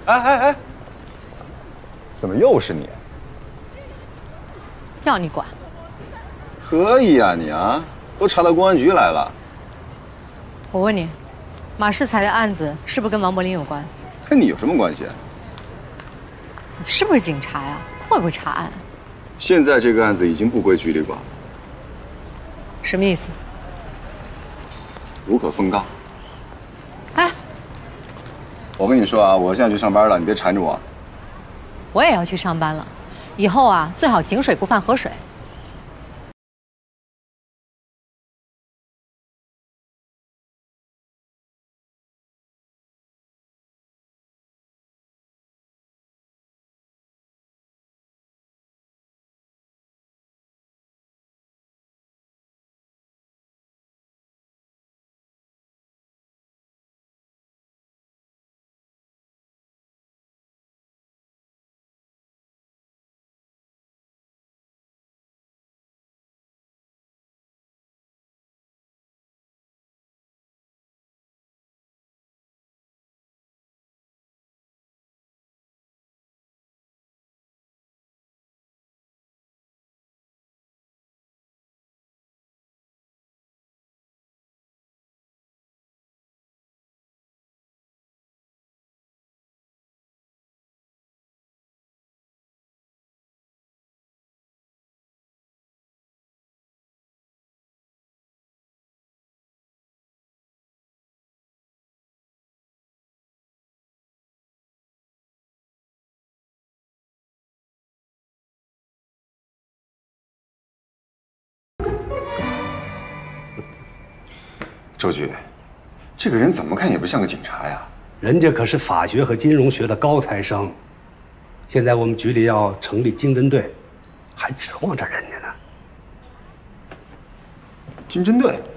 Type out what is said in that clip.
哎，怎么又是你？ 要你管？ 可以啊，你啊，都查到公安局来了。 我问你，马世才的案子是不是跟王柏林有关？ 跟你有什么关系？ 你是不是警察呀？会不会查案？ 现在这个案子已经不归局里管了。 什么意思？ 无可奉告。 哎， 我跟你说啊，我现在去上班了，你别缠着我。 我也要去上班了，以后啊，最好井水不犯河水。 周局，这个人怎么看也不像个警察呀。 人家可是法学和金融学的高材生，现在我们局里要成立经侦队，还指望着人家呢。 经侦队？